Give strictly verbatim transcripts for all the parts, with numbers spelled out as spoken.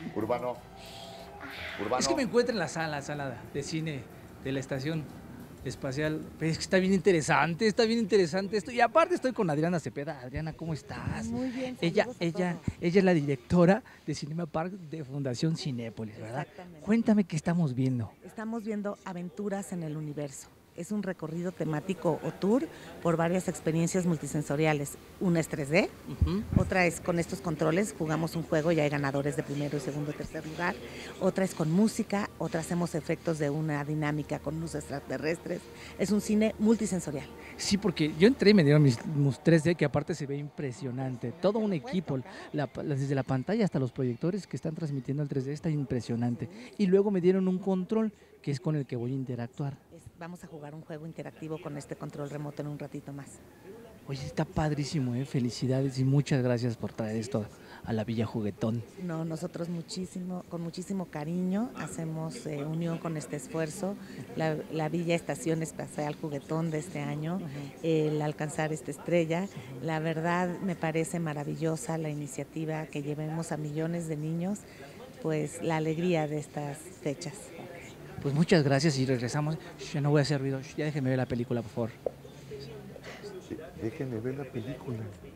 Urbano. Urbano. Es que me encuentro en la sala, sala de cine de la estación espacial. Es que está bien interesante, está bien interesante esto. Y aparte estoy con Adriana Cepeda. Adriana, ¿cómo estás? Muy bien, Ella, saludos a ella, todos. ella es la directora de Cinema Park de Fundación Cinépolis, ¿verdad? Exactamente. Cuéntame qué estamos viendo. Estamos viendo Aventuras en el Universo. Es un recorrido temático o tour por varias experiencias multisensoriales. Una es tres D, Uh-huh. otra es con estos controles, jugamos un juego y hay ganadores de primero, segundo y tercer lugar. Otra es con música, otra hacemos efectos de una dinámica con luz extraterrestres. Es un cine multisensorial. Sí, porque yo entré y me dieron mis, mis tres D, que aparte se ve impresionante. Todo un equipo, la- la- desde la pantalla hasta los proyectores que están transmitiendo el tres D, está impresionante. Y luego me dieron un control, que es con el que voy a interactuar. Es- vamos a jugar un juego interactivo con este control remoto en un ratito más. Oye, está padrísimo, ¿eh? Felicidades y muchas gracias por traer esto a la Villa Juguetón. No, nosotros muchísimo, con muchísimo cariño hacemos eh, unión con este esfuerzo. La, la Villa Estación Espacial Juguetón de este año, el alcanzar esta estrella. La verdad me parece maravillosa la iniciativa que llevemos a millones de niños, pues la alegría de estas fechas. Pues muchas gracias y regresamos. Shh, ya no voy a hacer ruido. Shh, ya déjenme ver la película, por favor. Déjenme ver la película.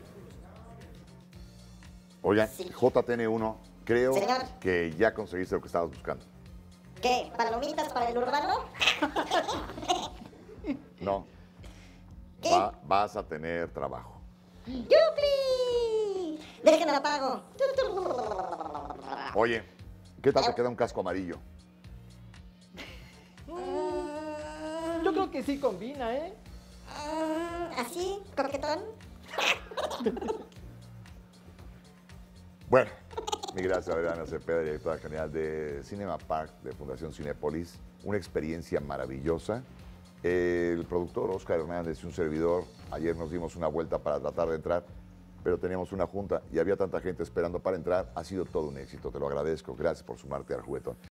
Oigan, Sí. J T N uno, creo Señor. que ya conseguiste lo que estabas buscando. ¿Qué? ¿Palomitas para el urbano? No. ¿Qué? Va- vas a tener trabajo. ¡Yupi! Déjenme la pago. Oye, ¿qué tal te queda un casco amarillo? Yo creo que sí combina, ¿eh? Mm, ¿Así? ¿Coquetón? Bueno, mi gracias a Adriana Cepeda, directora general de Cinema Park de Fundación Cinépolis. Una experiencia maravillosa. El productor Oscar Hernández y un servidor, ayer nos dimos una vuelta para tratar de entrar, pero teníamos una junta y había tanta gente esperando para entrar. Ha sido todo un éxito, te lo agradezco. Gracias por sumarte al juguetón.